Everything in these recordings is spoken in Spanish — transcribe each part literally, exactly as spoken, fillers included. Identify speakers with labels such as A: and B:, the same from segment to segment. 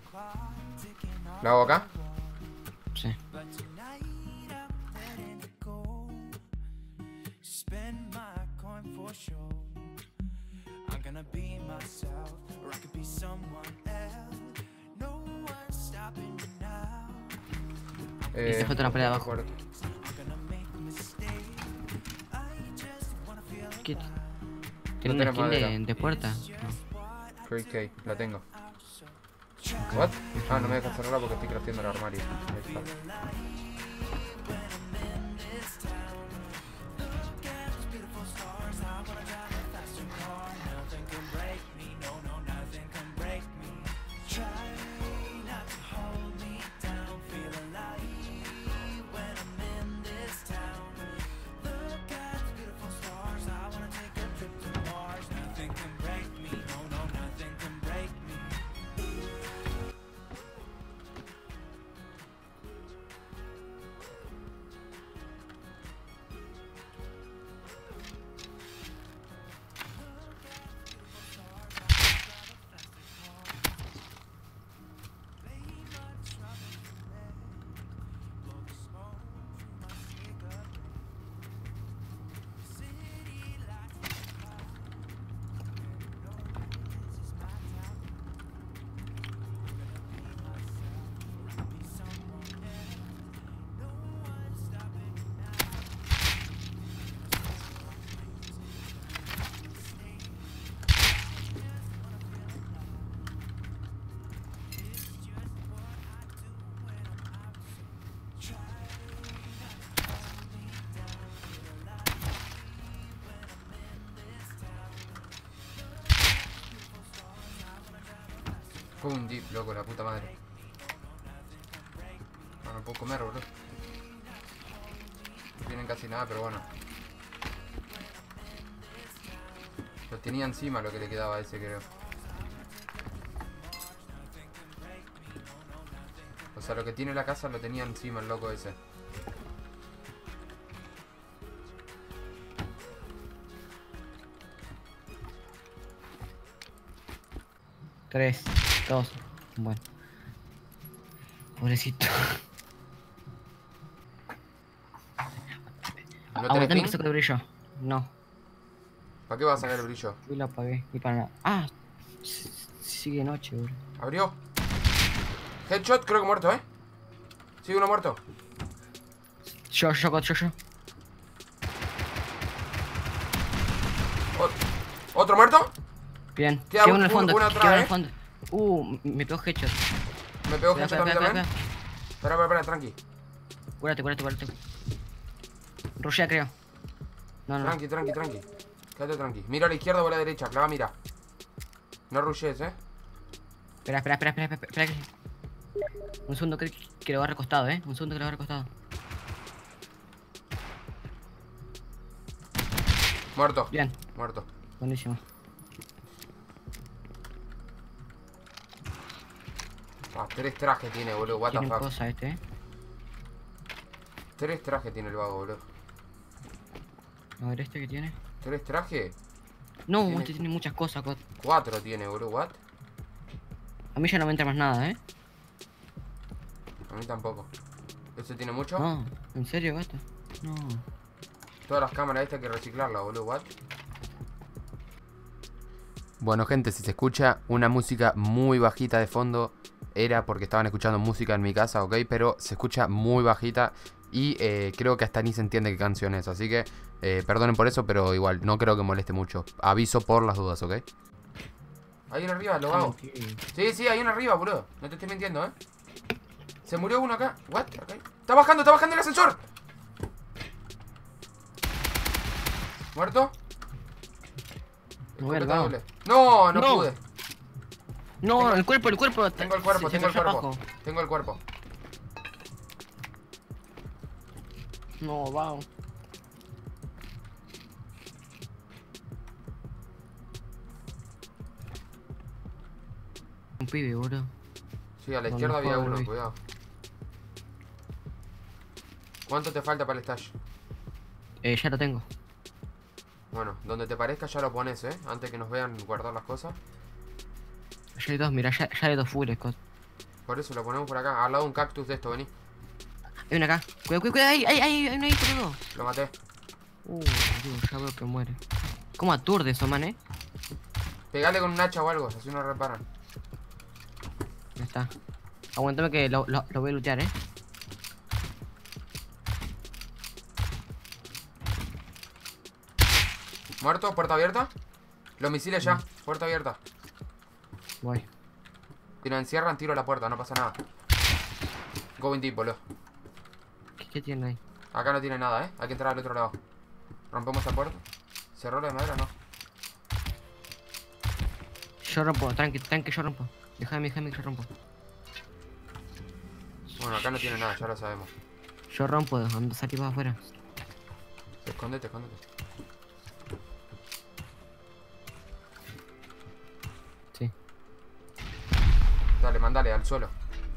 A: ¿Lo hago acá?
B: Sí.
A: Eh,
B: Te falta una pared abajo.
A: acuerdo.
B: ¿Qué?
A: No
B: ¿Tiene una
A: tenés
B: skin
A: madera.
B: de, de puerta? No.
A: Free key, la tengo. ¿What? Ah, no me deja cerrarla porque estoy crafteando el armario. Ahí está. Pum, deep, loco, la puta madre. No, no puedo comer, boludo. No tienen casi nada, pero bueno. Lo tenía encima lo que le quedaba a ese, creo. O sea, lo que tiene la casa lo tenía encima el loco ese.
B: Tres, dos. Bueno. Pobrecito.
A: ¿No tenés
B: Aguantame
A: ping?
B: que saco el brillo. No.
A: ¿Para qué vas a sacar el brillo?
B: Y lo apagué. Y para nada. Ah. s- Sigue noche, bro.
A: ¿Abrió? Headshot, creo que muerto, ¿eh? Sí, uno muerto.
B: Yo, yo, yo, yo, yo.
A: Ot- ¿Otro muerto?
B: Bien.
A: Queda
B: Queda
A: un-
B: uno en el
A: un-
B: fondo.
A: una
B: Queda
A: atrás,
B: uno en
A: eh.
B: el fondo. Uh, me pegó headshot.
A: Me pegó
B: Espera,
A: headshot a mí
B: espera, espera,
A: también.
B: espera.
A: Espera, espera, espera, tranqui.
B: Cúrate, cúrate, cúrate. Rushea, creo. No, no.
A: Tranqui, tranqui, tranqui. Quédate tranqui. Mira a la izquierda o a la derecha, clava, mira. No rushes, eh.
B: Espera, espera, espera, espera, espera, espera que... Un segundo que, que lo va recostado, eh. Un segundo que lo va recostado.
A: Muerto.
B: Bien,
A: Muerto.
B: buenísimo.
A: Ah, tres trajes tiene, boludo. What the
B: Tiene
A: fuck.
B: cosa este, eh.
A: Tres trajes tiene el vago, boludo.
B: A ver este que tiene.
A: ¿Tres trajes?
B: No,
A: Tiene-
B: este tiene muchas cosas, Cot.
A: Cuatro tiene, boludo. What?
B: A mí ya no me entra más nada, eh.
A: A mí tampoco. ¿Ese tiene mucho?
B: No, ¿en serio, gato? No.
A: Todas las cámaras estas hay que reciclarlas, boludo. What? Bueno, gente, si se escucha una música muy bajita de fondo, era porque estaban escuchando música en mi casa, ¿ok? Pero se escucha muy bajita y eh, creo que hasta ni se entiende qué canción es. Así que eh, perdonen por eso, pero igual, no creo que moleste mucho. Aviso por las dudas, ¿ok? Hay uno arriba, lo hago. Sí, sí, hay uno arriba, boludo. No te estoy mintiendo, ¿eh? Se murió uno acá. ¿What? Okay. Está bajando, está bajando el ascensor. ¿Muerto?
B: Me voy al
A: Escopeta
B: vago.
A: doble. No, no,
B: No.
A: pude.
B: No,
A: Tengo-
B: el cuerpo, el cuerpo.
A: Tengo el cuerpo,
B: se- se
A: tengo el
B: cayó
A: cuerpo.
B: abajo.
A: Tengo el cuerpo.
B: No, vago. Un pibe, bro.
A: Sí, a la
B: No,
A: izquierda
B: no
A: había
B: puedo
A: uno,
B: ver.
A: cuidado. ¿Cuánto te falta para el stash?
B: Eh, ya lo tengo.
A: Bueno, donde te parezca ya lo pones, ¿eh? Antes que nos vean guardar las cosas.
B: Ya hay dos, mira, ya, ya hay dos fulls, Scott.
A: Por eso lo ponemos por acá, al lado de un cactus de esto, vení.
B: Hay uno acá. Cuidado, cuidado, cuidado. Hay, hay, hay, hay uno ahí, boludo.
A: Lo maté.
B: Uh, Dios, ya veo que muere. ¿Cómo aturde eso, man, eh?
A: Pegale con un hacha o algo, así no reparan.
B: Ya está. Aguántame que lo, lo, lo voy a lootear, eh.
A: Muerto, puerta abierta. Los misiles ya, puerta abierta.
B: Voy.
A: Si nos encierran, tiro la puerta, no pasa nada. Going deep, boludo.
B: ¿Qué, qué tiene ahí?
A: Acá no tiene nada, eh. Hay que entrar al otro lado. Rompemos esta puerta. ¿Cerró la de madera? No.
B: Yo rompo, tranqui, tranqui, yo rompo. Déjame, déjame que yo rompo.
A: Bueno, acá no tiene nada, ya lo sabemos.
B: Yo rompo, ando salir para afuera.
A: Escóndete, escóndete.
B: Sí.
A: Dale, mandale al suelo.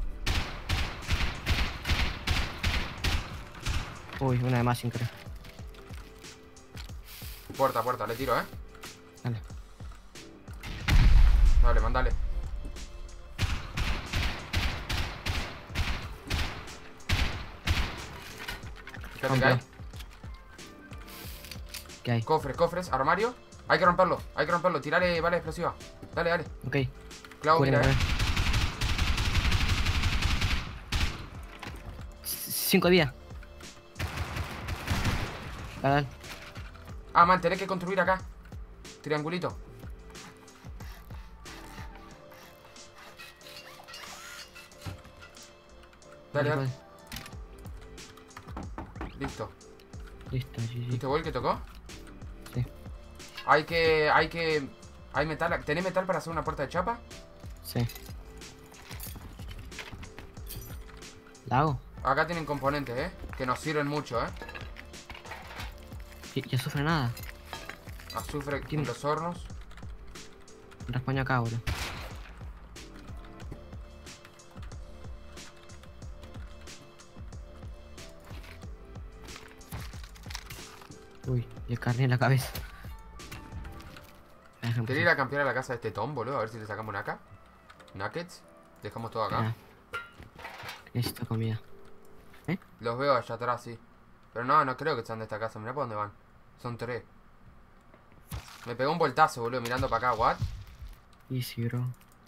B: Uy, una de más sin querer.
A: Puerta, puerta, le tiro, eh.
B: Dale.
A: Dale, mandale. Fíjate que hay.
B: ¿Qué hay?
A: Cofres, cofres, armario. Hay que romperlo, hay que romperlo. Tirale bala explosiva. Dale, dale.
B: Ok.
A: Clavo,
B: Cúbreme,
A: mira, eh.
B: cúbreme. Cinco días. Dale, dale.
A: Ah, man, tenés que construir acá. Triangulito. Dale, dale. Listo.
B: Listo, G G.
A: ¿Viste, Bol, que tocó?
B: Sí.
A: Hay que... Hay que... Hay metal... ¿Tenés metal para hacer una puerta de chapa?
B: Sí. ¿La hago?
A: Acá tienen componentes, eh. Que nos sirven mucho, eh.
B: Ya, ya sufre nada.
A: Azufre en
B: ¿Quién?
A: los hornos.
B: Raspaño acá, bro. Uy, y el carne en la cabeza.
A: ¿Querés ir a campear a la casa de este Tom, boludo? A ver si le sacamos naca. Nuggets. Dejamos todo acá.
B: Ah, necesito comida.
A: Los veo allá atrás, sí. Pero no, no creo que sean de esta casa. Mirá por dónde van. Son tres. Me pegó un voltazo, boludo, mirando para acá. ¿What?
B: Easy, bro.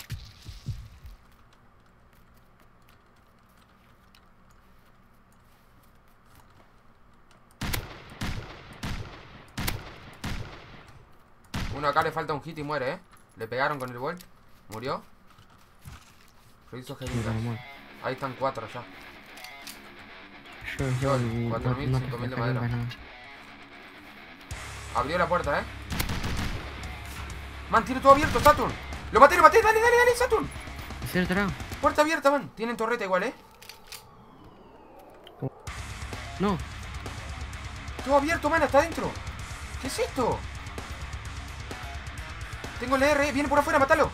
A: Uno acá le falta un hit y muere, eh. Le pegaron con el volt. Murió. Lo hizo
B: Sí,
A: genial.
B: me muero.
A: Ahí están cuatro ya.
B: Yo, yo,
A: Yo, cuatro mil,
B: no-
A: cinco mil de
B: no-
A: madera.
B: no-
A: Abrió la puerta, eh. Man, tiene todo abierto, Saturn. Lo maté, lo maté. Dale, dale, dale, Saturn.
B: ¿Es cierto, no?
A: Puerta abierta, man. Tienen torreta igual, eh.
B: No,
A: Todo abierto, man, hasta adentro. ¿Qué es esto? Tengo el R, eh. Viene por afuera, matalo.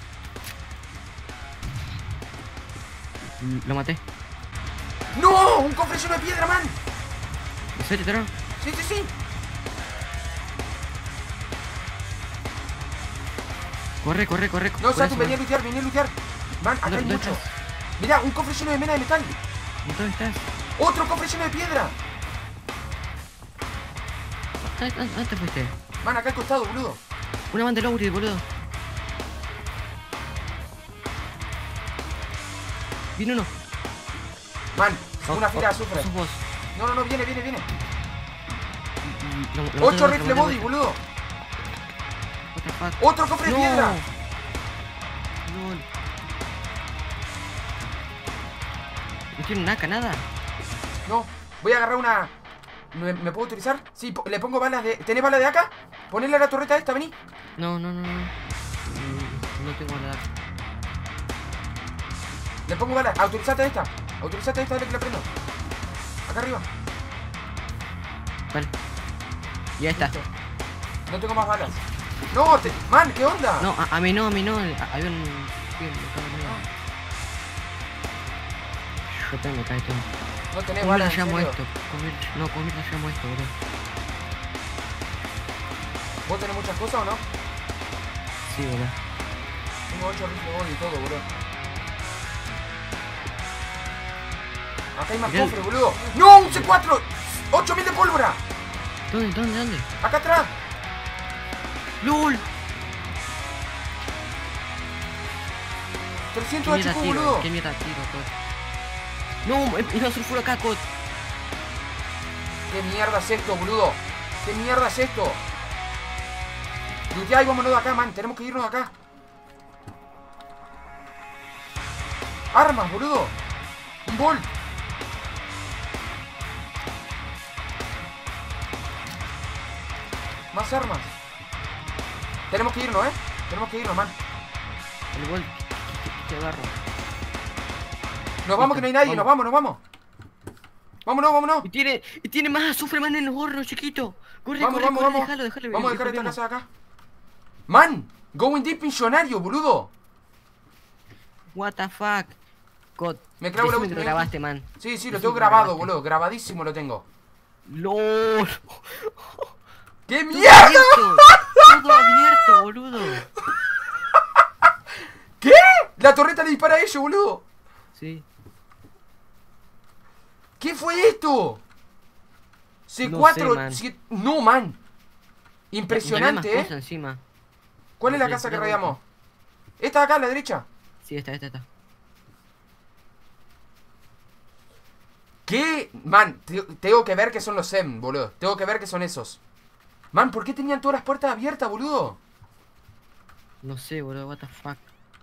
B: lo maté.
A: ¡No! ¡Un cofre lleno de piedra, man!
B: ¿Es cierto, no?
A: Sí, sí, sí.
B: Corre, corre, corre.
A: No,
B: corre,
A: Saturn,
B: se
A: venía a
B: va.
A: lutear, venía a lutear. Man, acá hay
B: ¿Dónde
A: mucho.
B: estás?
A: Mirá, un cofre lleno de mena de metal.
B: ¿Dónde estás?
A: Otro cofre lleno de piedra.
B: ¿Dónde, dónde- dónde te fuiste?
A: Man, acá al costado, boludo.
B: Una man de Lowry, boludo. Viene uno.
A: Man,
B: Oh,
A: una fila
B: oh,
A: de azufre.
B: sos vos.
A: No, no, no, viene, viene, viene.
B: Lo- lo maté,
A: Ocho
B: lo
A: rifle
B: maté,
A: body,
B: lo maté.
A: boludo.
B: What the fuck?
A: Otro cofre de
B: No.
A: piedra.
B: Lol. No tiene nada, nada.
A: No, voy a agarrar una... ¿Me, me puedo utilizar? Sí, po- le pongo balas de... ¿Tenés balas de acá? Ponele a la torreta esta, vení.
B: No, no, no, no. Mm, No tengo nada.
A: Le pongo balas. Autorizate esta. Autorizate esta, dale que la prendo. Acá arriba.
B: Vale. Ya está.
A: Listo. No tengo más balas. No, te... Man, ¿qué onda?
B: No, a, a mí no, a mí no. a- Había un... sí, me cago en nada. Yo tengo que caer todo.
A: No tenés
B: ¿Cómo le
A: balas, en
B: llamo
A: serio.
B: esto? ¿Cómo le- No, ¿cómo le llamo esto, bro?
A: ¿Vos tenés muchas cosas o no?
B: Sí, bro.
A: Tengo ocho rifle body y todo, bro. Acá hay más
B: Mirá.
A: cofres, boludo. ¡No! ¡Un C cuatro! ¡ocho mil de pólvora!
B: ¿Dónde, dónde, dónde?
A: ¡Acá atrás!
B: ¡Lul!
A: trescientos
B: ¿Qué mierda
A: H Q,
B: tiro?
A: boludo.
B: ¿Qué mierda tiro, Cod? No, eh, iba a sulfuro acá, Cod.
A: ¿Qué mierda es esto, boludo? ¿Qué mierda es esto? Lutea y vámonos de acá, man. Tenemos que irnos de acá. Armas, boludo. Un bol. Más armas. Tenemos que irnos, eh. Tenemos que irnos, man.
B: El gol. Qué barro.
A: Nos vamos, que no hay nadie. Nos vamos, nos vamos. Vámonos, vámonos.
B: Y tiene, y tiene más azufre, man, en el gorro, chiquito. Corre,
A: Vamos,
B: corre,
A: vamos,
B: corre,
A: vamos.
B: déjalo, déjalo.
A: Vamos a
B: y- y
A: dejar esta
B: volvemos.
A: casa de acá. Man, going deep millonario, boludo.
B: What the fuck. God.
A: Me clavo la
B: Decime que lo
A: última.
B: grabaste, man.
A: Sí, sí,
B: Decime
A: lo tengo
B: que
A: grabado,
B: grabaste.
A: boludo. Grabadísimo lo tengo.
B: LOL.
A: ¡Qué
B: Todo
A: mierda!
B: abierto. Todo abierto, boludo.
A: ¿Qué? La torreta le dispara a ellos, boludo.
B: Sí.
A: ¿Qué fue esto? C
B: No
A: cuatro...
B: sé, man.
A: siete No, man.
B: No había
A: Impresionante,
B: más cosas
A: ¿eh?
B: encima.
A: ¿Cuál es la
B: Sí,
A: casa que
B: pero-
A: rayamos? Esta de acá, a la derecha.
B: Sí, esta, esta, esta.
A: ¿Qué? Man, te- tengo que ver que son los S E M, boludo. Tengo que ver que son esos. Man, ¿por qué tenían todas las puertas abiertas, boludo?
B: No sé, boludo, what the fuck.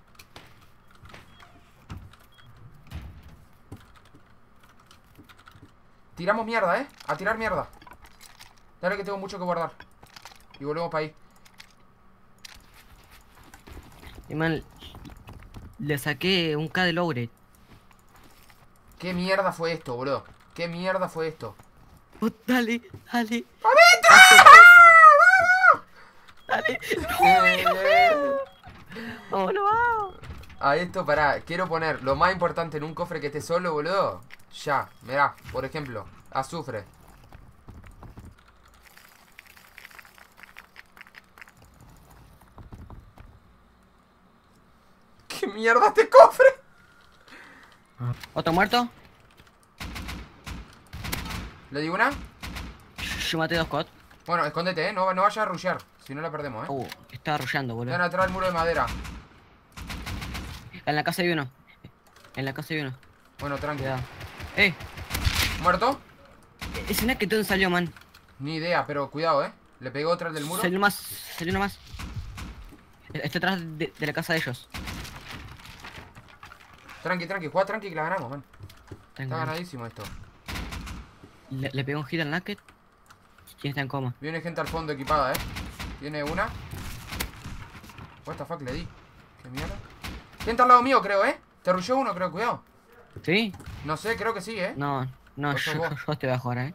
A: Tiramos mierda, ¿eh? A tirar mierda. Dale que tengo mucho que guardar. Y volvemos para ahí.
B: Y man, le saqué un K de logre.
A: ¿Qué mierda fue esto, boludo? ¿Qué mierda fue esto?
B: Oh, dale, dale. Dale. Oh, no.
A: A esto, pará, quiero poner lo más importante en un cofre que esté solo, boludo. Ya, mirá, por ejemplo, azufre. ¿Qué mierda este cofre?
B: ¿Otro muerto?
A: ¿Le digo una?
B: Yo maté dos COD.
A: Bueno, escóndete, eh, no, no vayas a rushear. Si no la perdemos, eh.
B: Uh, estaba rushando, boludo.
A: Están atrás del muro de madera.
B: En la casa hay uno. En la casa hay uno.
A: Bueno, tranqui.
B: Cuidado. ¡Eh!
A: ¿Muerto?
B: Ese Naked, ¿dónde salió, man?
A: Ni idea, pero cuidado, eh. Le pegó otra al del muro.
B: Salió más. Salió uno más. Está atrás de, de la casa de ellos.
A: Tranqui, tranqui, juega tranqui que la ganamos, man.
B: Está
A: Está ganadísimo esto.
B: Le, le pegó un hit al Naked. ¿Quién está en coma?
A: Viene gente al fondo equipada, eh. Viene una. What the fuck le di. ¿Qué mierda? Gente al lado mío, creo, eh. Te rushó uno, creo, cuidado.
B: ¿Sí?
A: No sé, creo que sí, eh.
B: No, no,
A: Pues
B: yo,
A: sos vos.
B: yo estoy bajo ahora, eh.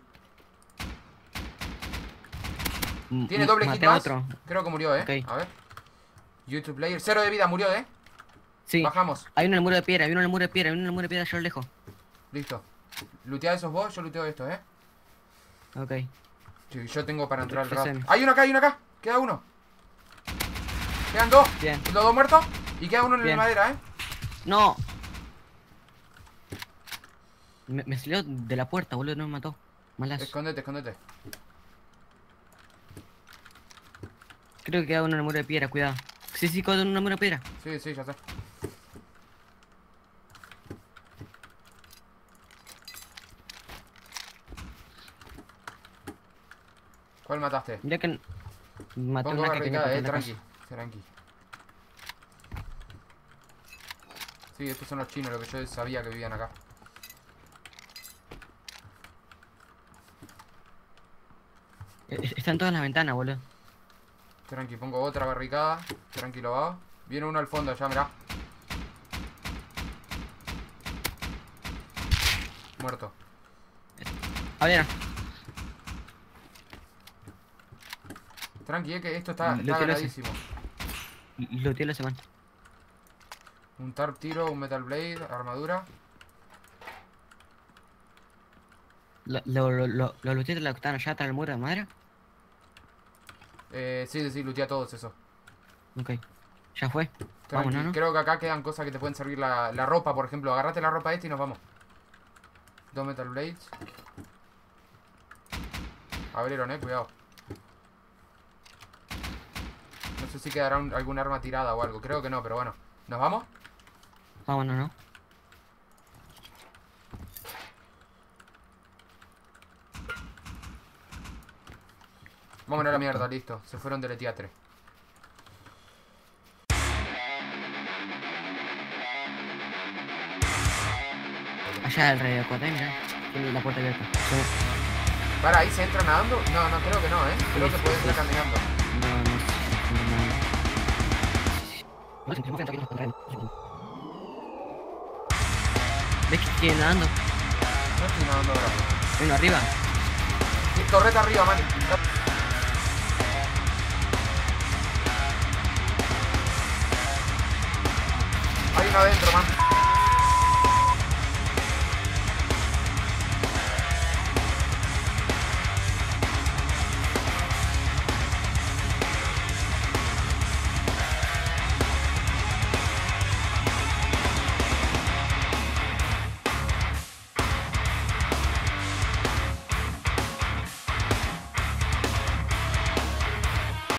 B: M-
A: Tiene
B: m-
A: doble hit
B: maté a
A: más.
B: otro.
A: Creo que murió, eh.
B: Ok.
A: A ver. YouTube player. Cero de vida, murió, eh.
B: Sí.
A: Bajamos.
B: Hay uno en el muro de piedra, hay uno en el muro de piedra, hay uno en el muro de piedra, yo lo dejo.
A: Listo. Lutea esos vos, yo luteo esto, eh.
B: Ok.
A: Sí, yo tengo para entrar al
B: Refresem.
A: rato. Hay uno acá, hay uno acá. Queda uno. Quedan dos.
B: Bien.
A: Los dos muertos. Y queda uno en la
B: Bien.
A: madera, eh.
B: ¡No! Me, me salió de la puerta, boludo, no me mató. Malas.
A: Escondete, escondete.
B: Creo que queda uno en el muro de piedra, cuidado. Sí, sí, queda uno en el muro de piedra.
A: Sí, sí, ya sé. ¿Cuál mataste?
B: Mira que mató
A: Pongo
B: una que tenía
A: barricada,
B: por
A: eh,
B: la
A: tranqui.
B: casa.
A: Tranqui. Sí, estos son los chinos, lo que yo sabía que vivían acá.
B: Eh, Están todas las ventanas, boludo.
A: Tranqui, pongo otra barricada. Tranquilo, va. Viene uno al fondo ya, mirá. Muerto.
B: A ver,
A: Tranqui, eh, que esto está,
B: Lo
A: está
B: quiero
A: ganadísimo.
B: lo tiene la semana.
A: Un Tarp tiro, un Metal Blade, armadura.
B: Lo, lo, lo, lo, los luteros que están allá atrás del muro de madera.
A: Eh, sí, sí, sí, lootea todos eso.
B: Ok. Ya fue.
A: Tranqui,
B: Vámonos, ¿no?
A: creo que acá quedan cosas que te pueden servir la, la ropa, por ejemplo. Agarrate la ropa esta y nos vamos. Dos Metal Blades. Abrieron, eh, cuidado. No sé si quedará un, algún arma tirada o algo. Creo que no, pero bueno. ¿Nos vamos?
B: Vámonos, ¿no?
A: Vámonos a la mierda, listo. Se fueron del teatro.
B: Allá el rey de cuatro, mira. Tiene la puerta abierta.
A: Para, ¿ahí se entra nadando? No, no, creo que no, ¿eh? Creo
B: Sí,
A: que
B: sí,
A: puede
B: sí.
A: entrar caminando.
B: No, no sé. No, no. No, no, no, no. ¿Ves que sigue nadando?
A: No estoy nadando ahora.
B: Hay uno arriba.
A: Sí, torreta arriba, man. Hay uno adentro, man.